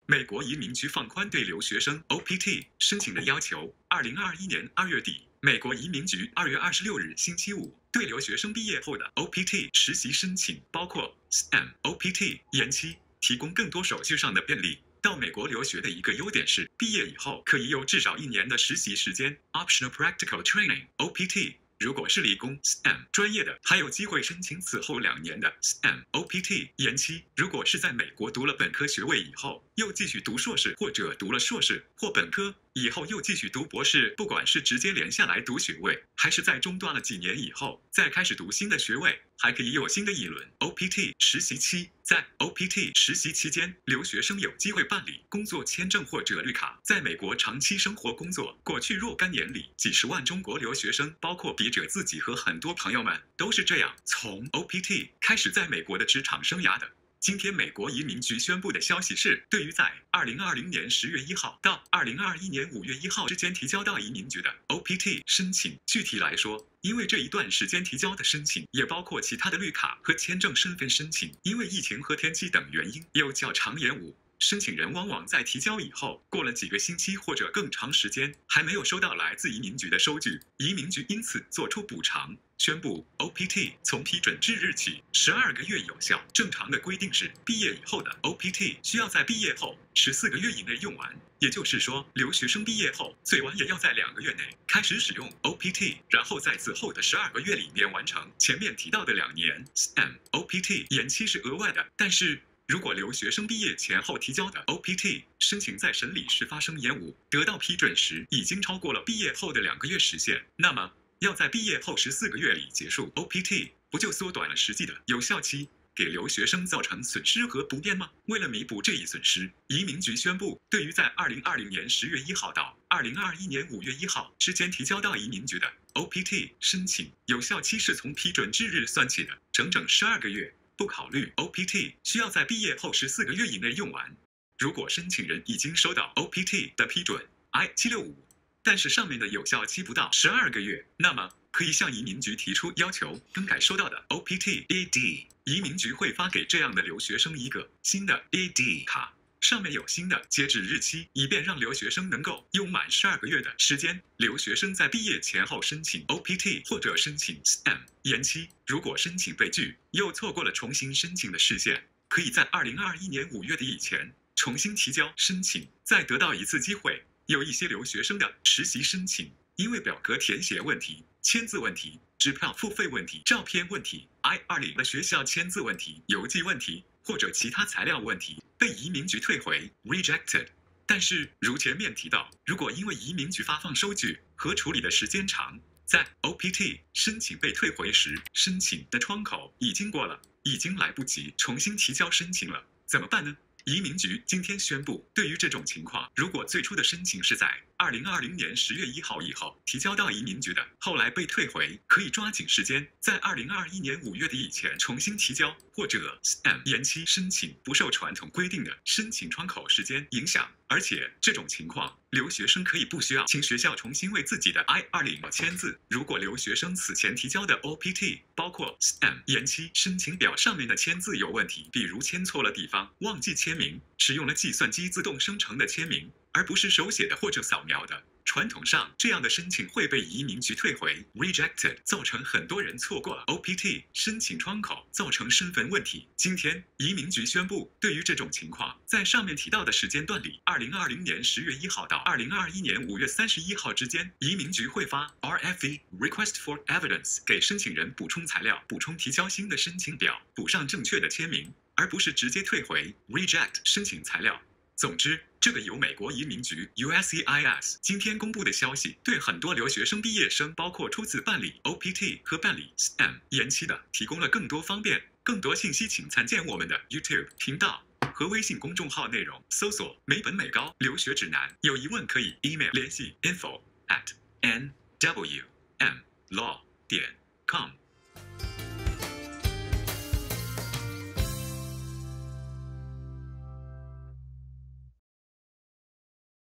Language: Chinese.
美国移民局放宽对留学生 OPT 申请的要求。2021年2月底，美国移民局2月26日星期五对留学生毕业后的 OPT 实习申请，包括 STEM OPT 延期，提供更多手续上的便利。到美国留学的一个优点是，毕业以后可以有至少1年的实习时间 （Optional Practical Training OPT）。如果是理工 STEM 专业的，还有机会申请此后2年的 STEM OPT 延期。如果是在美国读了本科学位以后，又继续读硕士，或者读了硕士或本科以后又继续读博士，不管是直接连下来读学位，还是在中断了几年以后再开始读新的学位，还可以有新的一轮 OPT 实习期。在 OPT 实习期间，留学生有机会办理工作签证或者绿卡，在美国长期生活工作。过去若干年里，几十万中国留学生，包括笔者自己和很多朋友们，都是这样从 OPT 开始在美国的职场生涯的。今天，美国移民局宣布的消息是，对于在2020年10月1号到2021年5月1号之间提交到移民局的 OPT 申请，具体来说，因为这一段时间提交的申请也包括其他的绿卡和签证身份申请，因为疫情和天气等原因有较长延误。申请人往往在提交以后，过了几个星期或者更长时间，还没有收到来自移民局的收据，移民局因此做出补偿，宣布 OPT 从批准之日起12个月有效。正常的规定是，毕业以后的 OPT 需要在毕业后14个月以内用完，也就是说，留学生毕业后最晚也要在2个月内开始使用 OPT， 然后在此后的12个月里面完成前面提到的2年 STEM OPT。延期是额外的，但是如果留学生毕业前后提交的 OPT 申请在审理时发生延误，得到批准时已经超过了毕业后的2个月时限，那么要在毕业后14个月里结束 OPT， 不就缩短了实际的有效期，给留学生造成损失和不便吗？为了弥补这一损失，移民局宣布，对于在2020年10月1号到2021年5月1号之间提交到移民局的 OPT 申请，有效期是从批准之日算起的，整整12个月。不考虑 OPT 需要在毕业后14个月以内用完。如果申请人已经收到 OPT 的批准 I-765， 但是上面的有效期不到12个月，那么可以向移民局提出要求更改收到的 OPT AD， 移民局会发给这样的留学生一个新的 AD 卡，上面有新的截止日期，以便让留学生能够用满12个月的时间。留学生在毕业前后申请 OPT 或者申请 STEM 延期，如果申请被拒，又错过了重新申请的时限，可以在2021年5月底以前重新提交申请，再得到一次机会。有一些留学生的实习申请，因为表格填写问题、签字问题、支票付费问题、照片问题、I-20的学校签字问题、邮寄问题或者其他材料问题，被移民局退回 rejected。但是如前面提到，如果因为移民局发放收据和处理的时间长，在 OPT 申请被退回时，申请的窗口已经过了，已经来不及重新提交申请了，怎么办呢？移民局今天宣布，对于这种情况，如果最初的申请是在2020年10月1号以后提交到移民局的，后来被退回，可以抓紧时间，在2021年5月底以前重新提交，或者 STEM 延期申请，不受传统规定的申请窗口时间影响。而且这种情况，留学生可以不需要请学校重新为自己的 I-20签字。如果留学生此前提交的 OPT 包括 STEM 延期申请表上面的签字有问题，比如签错了地方、忘记签名、使用了计算机自动生成的签名，而不是手写的或者扫描的，传统上这样的申请会被移民局退回 rejected， 造成很多人错过了 OPT 申请窗口，造成身份问题。今天移民局宣布，对于这种情况，在上面提到的时间段里，2020年10月1号到2021年5月31号之间，移民局会发 RFE Request for Evidence 给申请人补充材料，补充提交新的申请表，补上正确的签名，而不是直接退回 reject 申请材料。总之，这个由美国移民局 USCIS 今天公布的消息，对很多留学生毕业生，包括初次办理 OPT 和办理 STEM 延期的，提供了更多方便。更多信息请参见我们的 YouTube 频道和微信公众号内容，搜索美本美高留学指南。有疑问可以 email 联系 info@nwmlaw.com。